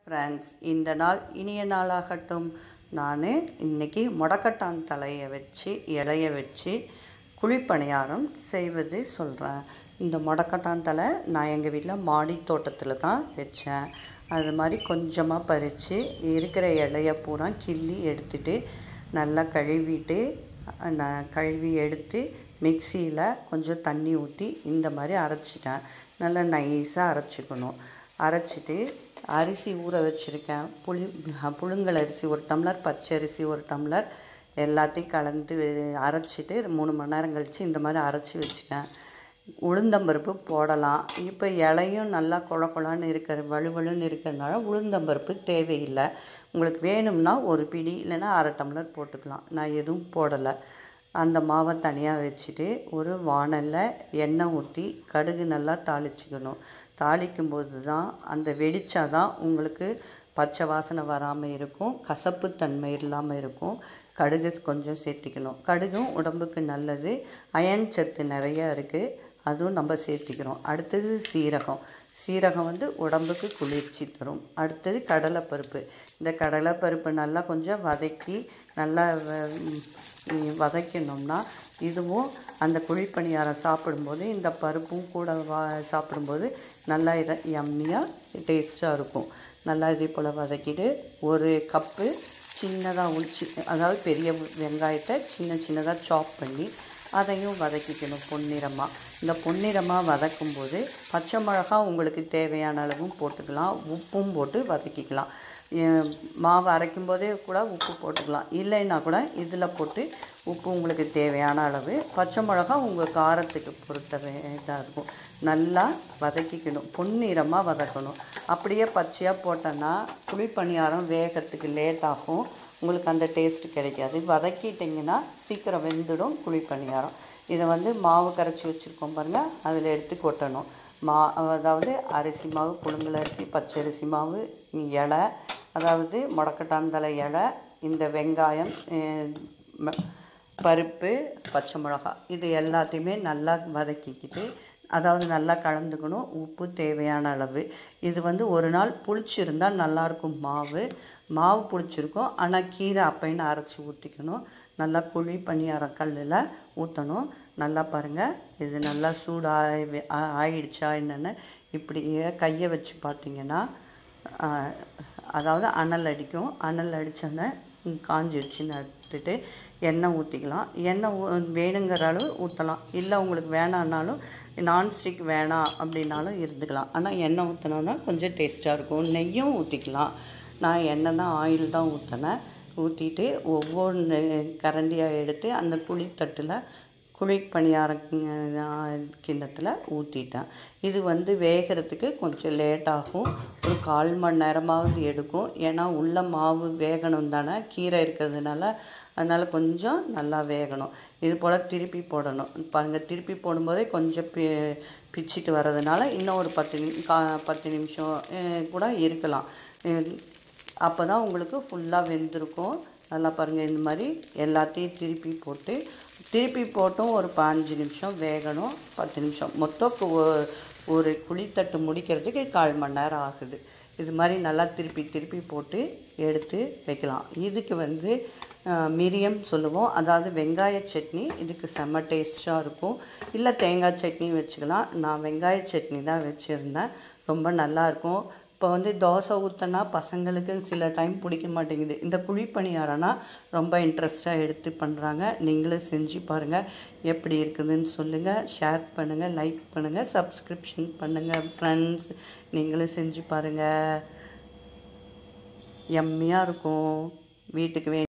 Friends, இந்த நாள் இனிய நாளாகட்டும். நான் இன்றைக்கி முடக்கட்டான் தலையை வச்சு இலைய வச்சு குழிப்பணியாரம் செய்வது சொல்கிறேன். இந்த முடக்கட்டான் தலை நான் எங்கள் வீட்டில் மாடி தோட்டத்தில் தான் வச்சேன். அது மாதிரி கொஞ்சமாக பறித்து இருக்கிற இலைய பூரா கிள்ளி எடுத்துட்டு நல்லா கழுவிட்டு கழுவி எடுத்து மிக்சியில் கொஞ்சம் தண்ணி ஊற்றி இந்த மாதிரி அரைச்சிட்டேன். நல்லா நைஸாக அரைச்சிக்கணும். அரைச்சிட்டு அரிசி ஊற வச்சுருக்கேன். புழுங்கல் அரிசி 1 டம்ளர், பச்சை அரிசி 1 டம்ளர் எல்லாத்தையும் கலந்து அரைச்சிட்டு 3 மணி நேரம் கழித்து இந்த மாதிரி அரைச்சி வச்சுட்டேன். உளுந்தம்பருப்பு போடலாம். இப்போ இலையும் நல்லா கொழன்னு வலுவலுன்னு இருக்கிறதுனால உளுந்தம்பருப்பு தேவையில்லை. உங்களுக்கு வேணும்னா ஒரு பிடி இல்லைன்னா 1/2 டம்ளர் போட்டுக்கலாம். நான் எதுவும் போடலை. அந்த மாவை தனியாக வச்சுட்டு ஒரு வாணலில் எண்ணெய் ஊற்றி கடுகு நல்லா தாளிச்சிக்கணும். தாளிக்கும்போது தான் அந்த வெடிச்சாதான் உங்களுக்கு பச்சை வாசனை வராமல் இருக்கும், கசப்பு தன்மை இல்லாமல் இருக்கும். கடுகு கொஞ்சம் சேர்த்திக்கணும். கடுகும் உடம்புக்கு நல்லது, அயன் சத்து நிறையா இருக்குது, அதுவும் நம்ம சேர்த்திக்கிறோம். அடுத்தது சீரகம் உடம்புக்கு குளிர்ச்சி தரும். அடுத்தது கடலைப்பருப்பு. இந்த கடலைப்பருப்பு நல்லா கொஞ்சம் வதக்கி நல்லா வதக்கணும்னா இதுவும் அந்த குழிப்பணியாரம் சாப்பிடும்போது இந்த பருப்பும் கூட சாப்பிடும்போது நல்லா யம்மியாக டேஸ்ட்டாக இருக்கும். நல்லா இதே போல் வதக்கிட்டு 1 கப்பு சின்னதாக அதாவது பெரிய வெங்காயத்தை சின்னதாக சாப் பண்ணி அதையும் வதக்கிக்கணும் பொன்னிறமாக. இந்த பொன்னிறமாக வதக்கும்போது பச்சை மிளகா உங்களுக்கு தேவையான அளவும் போட்டுக்கலாம், உப்பும் போட்டு வதக்கிக்கலாம். மாவு அரைக்கும் போதே கூட உப்பு போட்டுக்கலாம், இல்லைன்னா கூட இதில் போட்டு உப்பு உங்களுக்கு தேவையான அளவு, பச்சை மிளகா உங்கள் காரத்துக்கு பொறுத்த இதாக இருக்கும். நல்லா வதக்கிக்கணும், பொன்னிறமாக வதக்கணும். அப்படியே பச்சையாக போட்டோன்னா குழிப்பணியாரம் வேகத்துக்கு லேட் ஆகும், உங்களுக்கு அந்த டேஸ்ட்டு கிடைக்காது. வதக்கிட்டிங்கன்னா சீக்கிரம் வெந்துடும் குழிப்பணியாரம். இதை மாவு கரைச்சி வச்சுருக்கோம் பாருங்கள், அதில் எடுத்து கொட்டணும். அதாவது அரிசி மாவு, புழுங்கல் அரிசி, பச்சை அரிசி மாவு, இலை, அதாவது முடக்கட்டான் தலை இலை, இந்த வெங்காயம், பருப்பு, பச்சை மிளகா, இது எல்லாத்தையுமே நல்லா வதக்கிக்கிட்டு அதாவது நல்லா கலந்துக்கணும். உப்பு தேவையான அளவு. இது ஒரு நாள் புளிச்சிருந்தால் நல்லாயிருக்கும். மாவு புளிச்சிருக்கும், ஆனால் கீரை அப்பைன்னு அரைச்சி ஊற்றிக்கணும். நல்லா குழி பணியாரம் கல்லில் ஊற்றணும். நல்லா பாருங்கள், இது நல்லா ஆயிடுச்சா என்னென்னு இப்படியே கையை வச்சு பார்த்திங்கன்னா அதாவது அனல் அடிக்கும். அனல் அடித்தோன்னே காஞ்சிடுச்சுன்னு எடுத்துட்டு எண்ணெய் ஊற்றிக்கலாம். எண்ணெய் வேணுங்கிற அளவு ஊற்றலாம், இல்லை உங்களுக்கு வேணான்னாலும் நான்ஸ்டிக் வேணாம் அப்படின்னாலும் இருந்துக்கலாம். ஆனால் எண்ணெய் ஊற்றினோன்னா கொஞ்சம் டேஸ்ட்டாக இருக்கும். நெய்யும் ஊற்றிக்கலாம். நான் எண்ணெய் தான், ஆயில் தான் ஊற்றினேன். ஊற்றிட்டு ஒவ்வொரு கரண்டியாக எடுத்து அந்த குழித்தட்டில் குழிப்பணியார கிண்ணத்தில் ஊற்றிட்டேன். இது வேகிறதுக்கு கொஞ்சம் லேட்டாகும், ஒரு 1/4 மணி நேரமாவது எடுக்கும். ஏன்னா உள்ள மாவு வேகணும் தானே, கீரை இருக்கிறதுனால, அதனால் கொஞ்சம் நல்லா வேகணும். இது போல் திருப்பி போடணும். பாருங்கள், திருப்பி போடும்போதே கொஞ்சம் பிச்சுட்டு வர்றதுனால இன்னும் ஒரு 10 நிமிஷம் கூட இருக்கலாம். அப்போ தான் உங்களுக்கு ஃபுல்லாக வெந்திருக்கும். நல்லா பாருங்கள், இந்த மாதிரி எல்லாத்தையும் திருப்பி போட்டும் ஒரு 5 நிமிஷம் வேகணும், 10 நிமிஷம். மொத்தம் ஒரு குழித்தட்டு முடிக்கிறதுக்கு 1/4 மணி நேரம் ஆகுது. இது மாதிரி நல்லா திருப்பி போட்டு எடுத்து வைக்கலாம். இதுக்கு மிரியம் சொல்லுவோம், அதாவது வெங்காய சட்னி. இதுக்கு செம்ம டேஸ்ட்டாக இருக்கும். இல்லை தேங்காய் சட்னி வச்சுக்கலாம். நான் வெங்காய சட்னி தான் வச்சுருந்தேன், ரொம்ப நல்லாயிருக்கும். இப்போ தோசை ஊற்றினா பசங்களுக்கு சில டைம் பிடிக்க மாட்டேங்குது. இந்த குழிப்பணியாரம்னா ரொம்ப இன்ட்ரெஸ்ட்டாக எடுத்து பண்ணுறாங்க. நீங்களும் செஞ்சு பாருங்கள், எப்படி இருக்குதுன்னு சொல்லுங்கள். ஷேர் பண்ணுங்கள், லைக் பண்ணுங்கள், சப்ஸ்கிரிப்ஷன் பண்ணுங்கள். ஃப்ரெண்ட்ஸ், நீங்களும் செஞ்சு பாருங்கள், யம்மியாக இருக்கும். வீட்டுக்கு